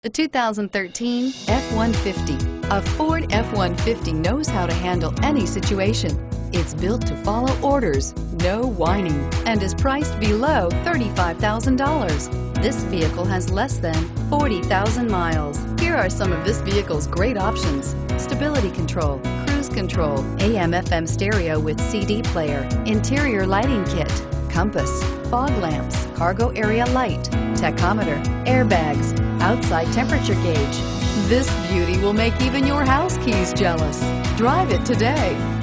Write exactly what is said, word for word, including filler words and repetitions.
The two thousand thirteen F one fifty. A Ford F one fifty knows how to handle any situation. It's built to follow orders, no whining, and is priced below thirty-five thousand dollars. This vehicle has less than forty thousand miles. Here are some of this vehicle's great options: stability control, cruise control, A M F M stereo with C D player, interior lighting kit, compass, fog lamps, cargo area light, tachometer, airbags, outside temperature gauge. This beauty will make even your house keys jealous. Drive it today.